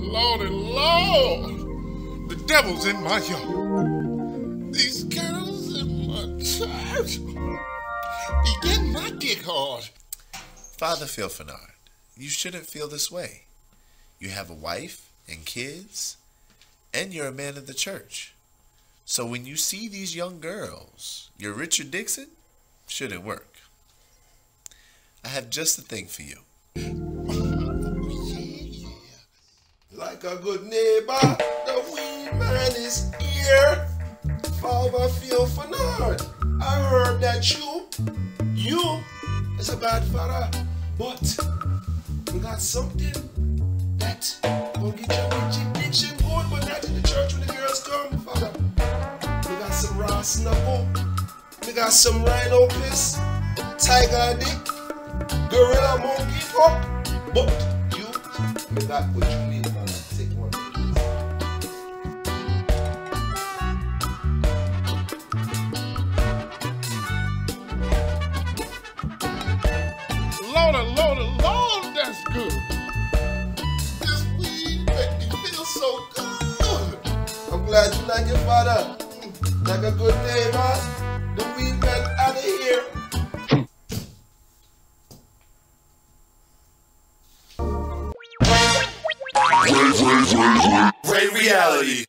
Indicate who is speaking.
Speaker 1: Lordy, Lord, the devil's in my yard. These girls in my church be getting my dick hard.
Speaker 2: Father Fil Fornard, you shouldn't feel this way. You have a wife and kids, and you're a man of the church. So when you see these young girls, your Richard Dixon shouldn't work. I have just the thing for you.
Speaker 3: Yeah. Like a good neighbor, the weedman is here. Father Fil Fornard, I heard that you is a bad father, but we got something that will get your Richard Dixon good, but not in the church when the girls come, Father. We got some raw snuggle, we got some rhino piss, tiger dick, gorilla monkey fuck, but you got what you need, man. Take one.
Speaker 1: Lord, that's good. This weed make me feel so good.
Speaker 3: I'm glad you like it, Father. Like a good neighbor, the weed man out of here.
Speaker 4: Great reality.